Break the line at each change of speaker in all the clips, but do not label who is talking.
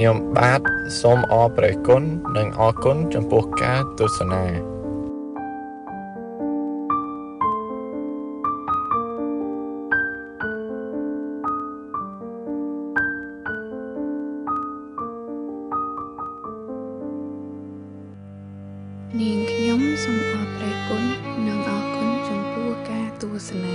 ខ្ញុំបាទសូមអរព្រះគុណនិងអរគុណចំពោះការទស្សនា
នាងខ្ញុំសូមអរព្រះគុណនិងអរគុណចំពោះការទស្សនា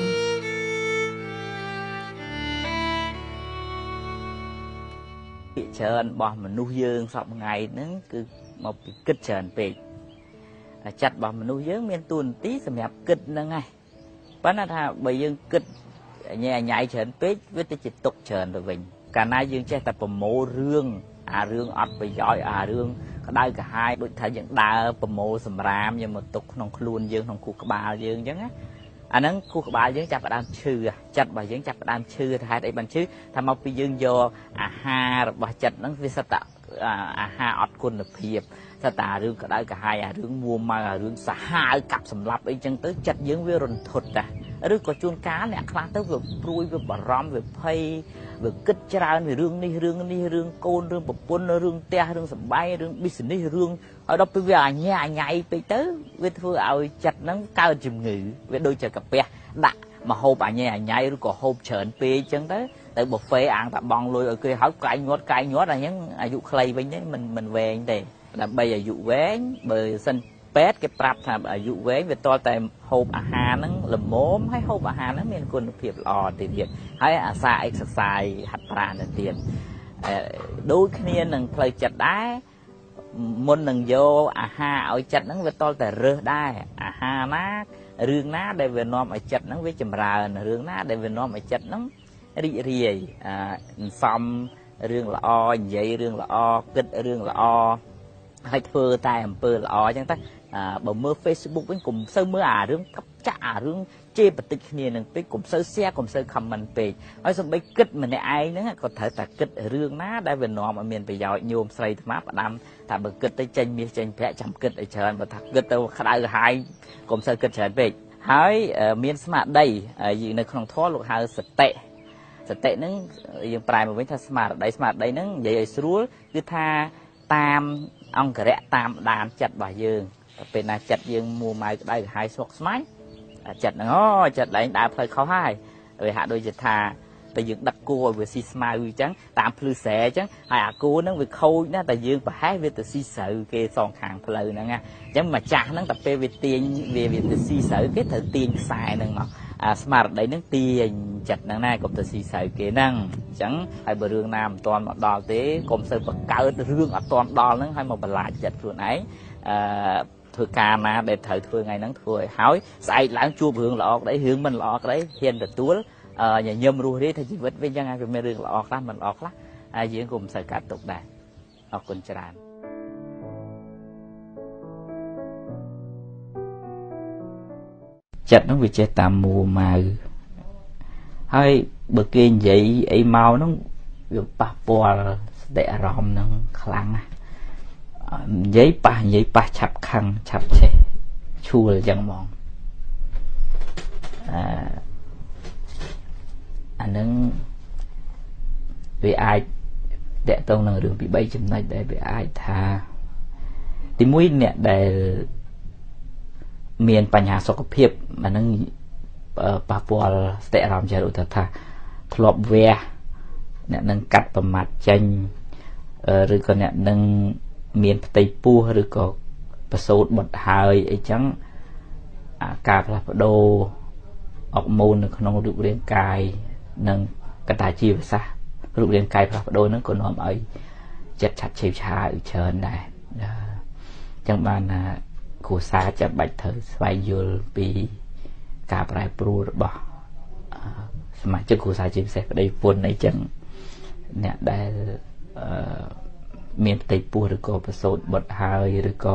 ច្រើនរបស់មនុស្សយើងសពថ្ងៃហ្នឹងគឺមកពីគិតច្រើនពេកចិត្តរបស់មនុស្សយើងមានទួនាទីសម្រាប់គិតហ្នឹងឯងប៉ុន្តែថាបើយើងគិតញ៉ៃច្រើនពេកវាទៅជាទុកច្រើនទៅវិញកាលណាយើងចេះតែប្រមូលរឿងអារឿងអត់ប្រយោជន៍អារឿងក្តៅក្រហាយដូចថាយើងដើរប្រមូលសម្រាមយកមកទុកក្នុងខ្លួនយើងក្នុងខួរក្បាលយើងអញ្ចឹងណាអាហ្នឹងខួរក្បាលយើងចាប់ផ្ដើមឈឺចិត្តរបស់យើងចាប់ផ្ដើមឈឺហេតុអីបានឈឺថាមកពីយើងយកអាហាររបស់ចិត្តហ្នឹងវាសិតតែអាហារអត់គុណភាពសិតតែរឿងក្តៅក្រហាយអារឿងមួម៉ៅអារឿងសាហាវកាប់សម្លាប់អីចឹងទៅចិត្តយើងវារន្ធត់ដែរឬក៏ជួនកាលអ្នកខ្លះទៅវាព្រួយវាបារម្ភវាភ័យវាគិតច្រើនវារឿងនេះរឿងកូនរឿងប្រពន្ធរឿងផ្ទះរឿងសម្បែងរឿង business រឿងឲ្យដល់ពេលវាអញ៉ៃពេកទៅវាធ្វើឲ្យចិត្តហ្នឹងកើតជំងឺវាដូចជាកាពះដាក់មកហូបអញ៉ៃឬក៏ហូបច្រើនពេកអញ្ចឹងទៅប៊ូហ្វេអាងតាបងលុយឲ្យគេហើយកែងញាត់អាហ្នឹងអាយុខ្លីវិញទេមិនវែងទេដើម្បីអាយុវែងបើសិនពេទ្យគេប្រាប់ថាអាយុវែងវាតលតែហូបអាហារហ្នឹងល្មមហើយហូបអាហារហ្នឹងមានគុណភាពល្អទៀតហើយអាសា exercise ហាត់ប្រាណទៅទៀតដូចគ្នានឹងផ្លូវចិត្តដែរមុននឹងយកអាហារឲ្យចិត្តហ្នឹងវាតលតែរើសដែរអាហារណារឿងណាដែលវានាំឲ្យចិត្តហ្នឹងវាចម្រើនរឿងណាដែលវានាំឲ្យចិត្តហ្នឹងរីករាយសំរឿងល្អនិយាយរឿងល្អគិតរឿងល្អហើយធ្វើតែអំពើល្អអញ្ចឹងទៅបើមើល Facebook វិញកុំសូវមើលអារឿងកັບចាក់អារឿងជេរបន្តិចគ្នានឹងពេកកុំសូវ share កុំសូវ comment ពេកហើយសូម្បីគិតម្នាក់ឯងហ្នឹងក៏ត្រូវតែគិតរឿងណាដែលវានាំឲ្យមានប្រយោជន៍ញោមស្រីថ្មផ្ដាំថាបើគិតទៅចេញមាសចេញប្រាក់ចាំគិតឲ្យច្រើនបើថាគិតទៅក្តៅក្រហាយកុំសូវគិតច្រើនពេកហើយមានស្មារតីនៅក្នុងធម៌លោកហៅសតិហ្នឹងយើងប្រែមកវិញថាស្មារតីហ្នឹងនិយាយឲ្យស្រួលគឺថាតាមអង្គរៈតាមដានចិត្តរបស់យើងពេលណាចិត្តយើងមួម៉ៅក្តៅក្រហាយស្មុគស្មាញចិត្តហ្នឹងចិត្តឯងដើរផ្លូវខុសហើយវាហាក់ដូចជាថាតែយើងដឹកគោឲ្យវាស៊ីស្មៅអញ្ចឹងតាមភ្លឺស្រែអញ្ចឹងហើយអាគោហ្នឹងវាខូចណាតែយើងប្រហែលវាទៅស៊ីស្រូវគេសងខាងផ្លូវហ្នឹងណាអញ្ចឹងម្ចាស់ហ្នឹងតែពេលវាទាញវាទៅស៊ីស្រូវគេត្រូវទាញខ្សែហ្នឹងមកស្មារតីហ្នឹងទាញចិត្តហ្នឹងណាកុំទៅស៊ីស្រូវគេហ្នឹងអញ្ចឹងហើយបើរឿងណាមិនទាន់មកដល់ទេកុំសូវបង្កើតរឿងអត់ទាន់ដល់ហ្នឹងហើយមកបន្លាចចិត្តខ្លួនឯងធ្វើការណាដែលត្រូវធ្វើថ្ងៃហ្នឹងធ្វើឲ្យហើយស្អែកឡើងជួបរឿងល្អក្តីរឿងមិនល្អក្តីហ៊ានទទួលញញឹមរស់រាយថាជីវិតវិញចឹងហើយវាមានរឿងល្អខ្លះមិនល្អខ្លះហើយយើងក៏មិនសូវកាត់ទុកដែរអរគុណច្រើនចិត្តហ្នឹងវាចេះតាមមួម៉ៅហើយបើគេនិយាយអីមកហ្នឹងវាប៉ះពាល់សតិអារម្មណ៍ហ្នឹងខ្លាំងណាស់និយាយប៉ះឆាប់ខឹងឆាប់ឆេះឈួលអញ្ចឹងហ្មងអានឹងវាអាចតកតងនឹងរឿងពី3ចំណុចដែលវាអាចថាទី1អ្នកដែលមានបញ្ហាសុខភាពអានឹងប៉ះពាល់សតិអារម្មណ៍ចារឧទាហរណ៍ថាធ្លាប់វះអ្នកនឹងកាត់ប្រមាត់ចេញឬក៏អ្នកនឹងមានផ្ទៃពោះឬក៏ប្រសូតបត់ហើយអីចឹងការផ្លាស់ប្ដូរអុកម៉ូននៅក្នុងរូបរាងកាយនិងកតាជីវសាស្ត្ររូបរាងកាយផ្លាស់ប្ដូរហ្នឹងក៏នាំឲ្យចិត្តឆាប់ឆេវឆាវច្រើនដែរអញ្ចឹងបានគ្រួសារចាំបាច់ត្រូវស្វែងយល់ពីការប្រែប្រួលរបស់សមាជិកគ្រួសារជាពិសេសប្តីប្រពន្ធអីចឹងអ្នកដែលមានផ្ទៃពោះឬក៏ប្រសូតបុតហើយឬក៏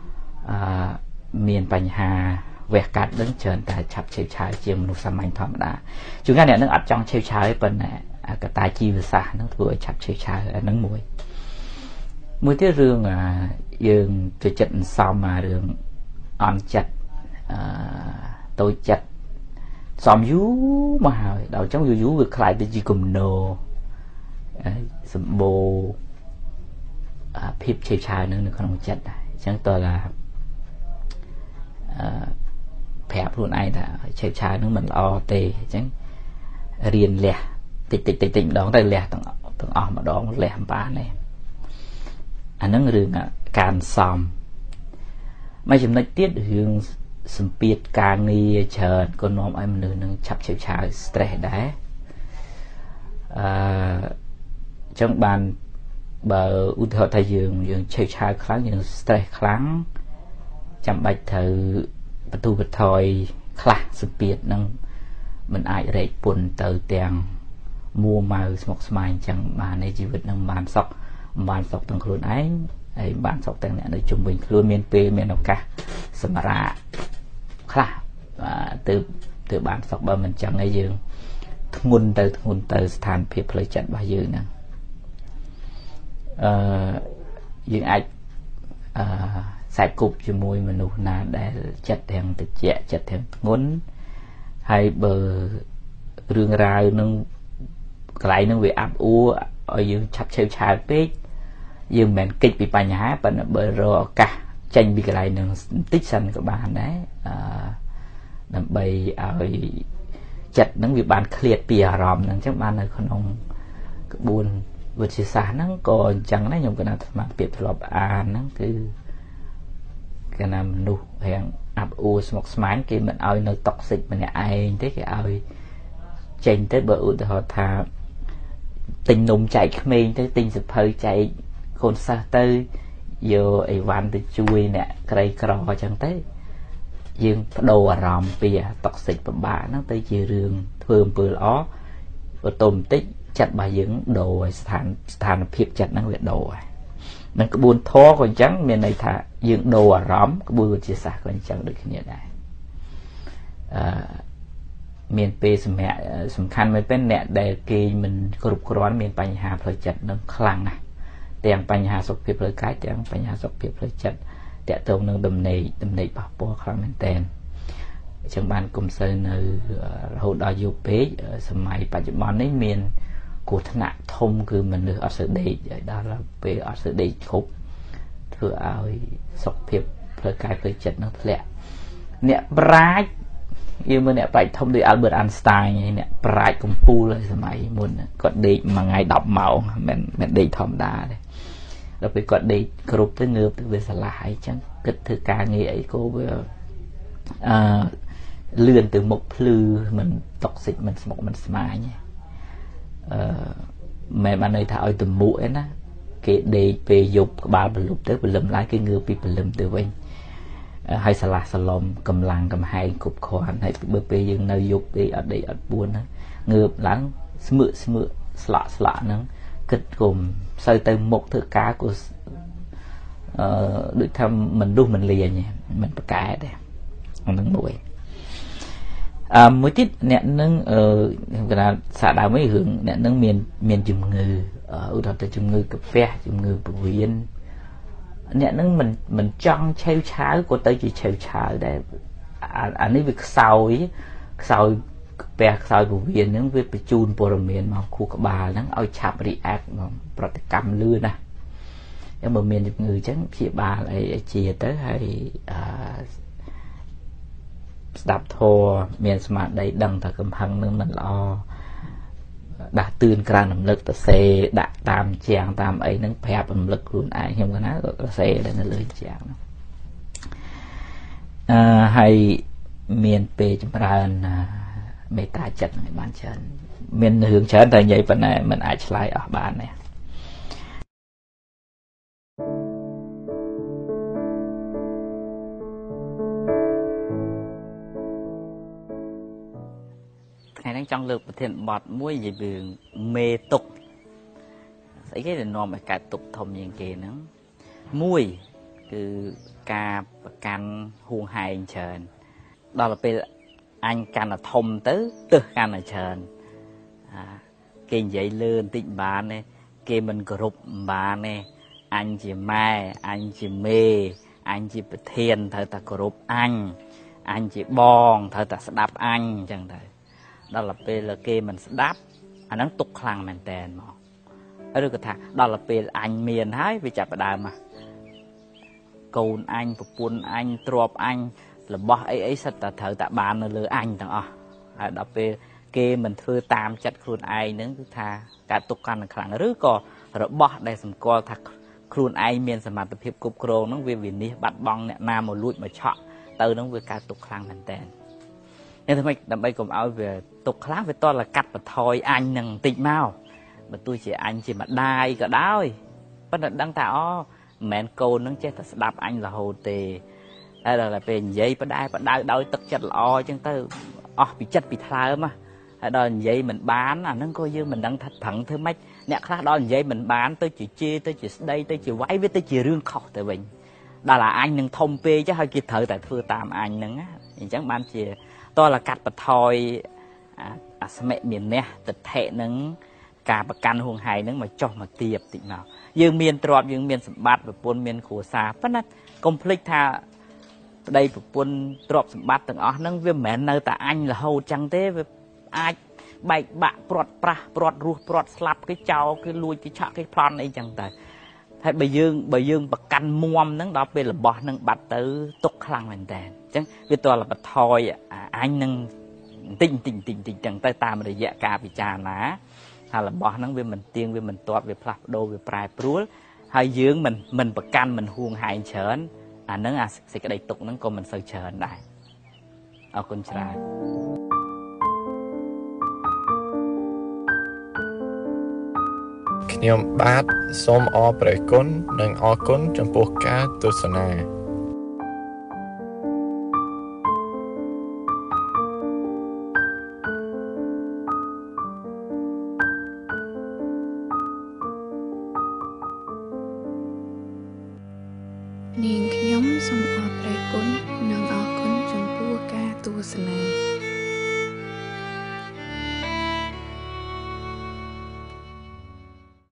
មានបញ្ហាវះកាត់នឹងច្រើនតែឆាប់ឆេវឆាវជាមនុស្សសាមញ្ញធម្មតាជួនកាលអ្នកនឹងអត់ចង់ឆេវឆាវទេប៉ុន្តែកតាជីវសាស្ត្រនឹងធ្វើឲ្យឆាប់ឆេវឆាវអានឹងមួយទៀតរឿងយើងចូលចិត្តអន្សំរឿងអន់ចិត្តតូចចិត្តសំយូរមកហើយដល់អញ្ចឹងយូរវាខ្លាយទៅជាគំនោសម្បូរភាពឆេវឆាវនឹងនៅក្នុងចិត្តដែរអញ្ចឹងតើlàប្រាប់ខ្លួនឯងថាឆេវឆាវនឹងមិនល្អទេអញ្ចឹងរៀនលះតិចម្ដងទៅលះទាំងអស់ម្ដងលះមិនបានទេអាហ្នឹងរឿងការសំមួយចំណុចទៀតរឿងសម្ពាធការងារច្រើនក៏នាំឲ្យមនុស្សនឹងឆាប់ឆេវឆាវ stress ដែរចឹងបានបើឧទាហរណ៍ថាយើងឆេវឆាវខ្លាំងយើង stress ខ្លាំងចាំបាច់ត្រូវបន្ទូបន្ថយខ្លះសម្ពាធនឹងមិនអាចរែកពុនទៅទាំងមួម៉ៅស្មុគស្មាញចឹងបានในជីវិតនឹងបានសុខទាំងខ្លួនឯងហើយបានសុខទាំងអ្នកនៅជុំវិញខ្លួនមានពេលមានឱកាសសម្រាប់ខ្លះទៅបានសុខបើមិនចឹងឯងយើងធ្ងន់ទៅស្ថានភាពផ្លូវចិត្តរបស់យើងហ្នឹងយើងអាចខ្សែគប់ជាមួយមនុស្សណាដែលចិត្តទាំងត្រជាក់ចិត្តទាំងធ្ងន់ហើយបើរឿងរ៉ាវនឹងកន្លែងនឹងវាអាប់អួរឲ្យយើងឆាប់ឆេវឆាវពេកយើងមិនមែនកិច្ចពីបញ្ហាប៉ុន្តែបើរកឱកាសចេញពីកន្លែងនឹងបន្តិចសិនក៏បានដែរដើម្បីឲ្យចិត្តនឹងវាបានឃ្លាតពីអារម្មណ៍ហ្នឹងអញ្ចឹងបាននៅក្នុងក្បួនវិទ្យាសាស្ត្រហ្នឹងក៏អញ្ចឹងដែរខ្ញុំគណៈស្មារតីធ្លាប់អានហ្នឹងគឺគេណាមនុស្សរៀងអាប់អួរស្មុគស្មាញគេមិនឲ្យនៅតុកសិកម្នាក់ឯងទេគេឲ្យចេញទៅបើឧទាហរណ៍ថាទិញនំចែកក្មេងទៅទិញសភៅចែកកូនសិស្សទៅយកអីវ៉ាន់ទៅជួយអ្នកក្រីក្រអញ្ចឹងទៅយើងបដូរអារម្មណ៍ពីតុកសិកពិបាកហ្នឹងទៅជារឿងធ្វើអំពើល្អបន្តិចបន្តិចចិត្តរបស់យើងដូរឲ្យស្ថានភាពចិត្តហ្នឹងវាដូរហើយនឹងក្បួនធម៌ក៏អញ្ចឹងមានន័យថាយើងដូរអារម្មណ៍ក្បួនវិទ្យាសាស្ត្រក៏អញ្ចឹងដូចគ្នាដែរមានពេលសំខាន់មែនទេអ្នកដែលគេមិនគ្រប់គ្រាន់មានបញ្ហាផ្លូវចិត្តនឹងខ្លាំងណាស់ទាំងបញ្ហាសុខភាពផ្លូវកាយទាំងបញ្ហាសុខភាពផ្លូវចិត្តតាក់ទងនឹងដំណេកប៉ះពាល់ខ្លាំងមែនទែនអញ្ចឹងបានគុំសូវនៅរហូតដល់យប់ពេកសម័យបច្ចុប្បន្ននេះមានគ្រោះថ្នាក់ធំគឺមនុស្សអត់សូវដេកដល់ពេលអត់សូវដេកគ្រប់ធ្វើឲ្យសុខភាពផ្លូវកាយផ្លូវចិត្តនឹងធ្លាក់អ្នកប្រាជ្ញយើងមើលអ្នកប្រាជ្ញធំដូច Albert Einstein អ្នកប្រាជ្ញកំពូលហើយសម័យមុនគាត់ដេកមួយថ្ងៃ10ម៉ោងមិនដេកធម្មតាទេដល់ពេលគាត់ដេកគ្រប់ទៅងើបទៅវាស្រឡះអីចឹងគិតធ្វើការងារអីក៏វាលឿនទៅមុខភ្លឺមិនតុកសិកមិនស្មុកមិនស្មាញមិនបានន័យថាឲ្យទមុឯណាគេដេកពេលយប់ក្បាលប្រលប់ទៅព្រលឹមឡើងគេងើបពីព្រលឹមទៅវិញហើយស្រឡះសឡំកម្លាំងកំហែងគ្រប់គ្រាន់ហើយបើពេលយើងនៅយប់ពេកអត់ដេកអត់ពួនហ្នឹងងើបឡើងស្មើស្លាក់ហ្នឹងគិតគុំសូវទៅមុខធ្វើការក៏ដូចថាមនុស្សមិនលាញមិនប្រកែទេហ្នឹងមួយទៀតអ្នកនឹងគេថាសាកដើមវិញរឿងអ្នកនឹងមានជំងឺឧទាហរណ៍ទៅជំងឺកាពះជំងឺពោះវៀនអ្នកនឹងមិនចង់ឆេវឆាវក៏ទៅជាឆេវឆាវដែរអានេះវាខ្សោយកាពះខ្សោយពោះវៀនហ្នឹងវាបញ្ជូនព័ត៌មានមកខួរក្បាលហ្នឹងឲ្យឆាប់ react មកប្រតិកម្មលឿនណាតែបើមានជំងឺអញ្ចឹងព្យាបាលអីជាទៅហើយស្ដាប់ធម៌មានស្មារតីដឹងថាកំហឹងនឹងមិនល្អដាស់តឿនក្រានរំលឹកទៅសេដាក់តាមជាងតាមអីហ្នឹងប្រាប់រំលឹកខ្លួនឯងខ្ញុំកណាក៏សេនៅលើជាងហ្នឹងហើយមានពេលចម្រើនមេត្តាចិត្តហ្នឹងបានច្រើនមានរឿងច្រើនតែនិយាយប៉ុណ្ណេះមិនអាចឆ្លើយអស់បានទេថ្ងៃនេះចង់លើកប្រធានបទមួយនិយាយពីមេទុកស្អីគេដែលនាំឲ្យកើតទុកធំជាងគេហ្នឹងមួយគឺការប្រកាន់ហួងហែងច្រើនដល់ពេលអញកាន់តែធំទៅទឹះកាន់តែច្រើនគេនិយាយលឿនបន្តិចបានទេគេមិនគោរពបានទេអញជាម៉ែអញជាមេអញជាប្រធានត្រូវតែគោរពអញជាបងត្រូវតែស្ដាប់អញអញ្ចឹងទៅដល់ពេលគេមិនស្ដាប់អាហ្នឹងទុកខ្លាំងមែនតើមក rồi cái thà đó là về anh miền hái về chặt đào mà cồn anh phục quân anh trộp anh là bỏ ấy sạch ta thở tạ bàn là lừa anh thằng đó về kê mình thưa tam chặt khuôn ai nướng cứ tha cả tục căn khẳng rứ có rồi bỏ đây sầm co thật khuôn ai miền sầm mặt tập hiệp cục cro nó về biển đi bắt bong nè nam một lụi mà chọn từ nó về cả tục khăn thành tên nên thôi đâm bay cùng áo về tục khác với to là cắt và thôi anh nằng tịnh mau mà tôi chỉ anh chỉ mà đai cả đôi bắt đầu đăng tạo mẹn cô nó chết thật đạp anh là hồ tề đây là về giấy bắt đai đôi tất chất lo chân tới bị chất bị thai mà đó vậy mình bán nó coi như mình đang thật thẳng thứ mấy nè khác đó vậy mình bán tới chị chia tới chị đây tới chị váy với tới chị rương khóc tại mình đó là anh nâng thông pê chứ hơi kịp thời tại thưa tạm anh nâng á chẳng bán chị tôi là cắt bật thôi mẹ miền nè tịch thệ nâng cả bậc căn huồng hài nâng mà cho mà tiệp tịnh nào dương miền trọp dương miền sầm bát và buôn miền khổ xa phát nát complete tha đây và buôn trọp sầm bát từng ó nâng viêm mẹ nơi tại anh là hầu chẳng thế ai bạch bạ prọt ruột prọt slap cái cháu cái lui cái chọ cái plan ấy chẳng tại hay bởi dương bậc căn muom nâng đó bên là bỏ nâng bạch tới tục khăn mình đèn chẳng vì tôi là bạch thôi anh nâng tình chẳng tới ta mà để dạ ca bị trà ná hay là bỏ nâng vì mình tiên vì mình toát về plap đô về prai prúa hay dương mình bậc căn mình huông hại chớn nâng sẽ cái đầy tục nâng còn mình sơ chớn đại ở con trai
ខ្ញុំបាទសូមអរព្រះគុណនិងអរគុណចំពោះការទស្សនា
នាងខ្ញុំសូមអរព្រះគុណនិងអរគុណចំពោះការទស្សនា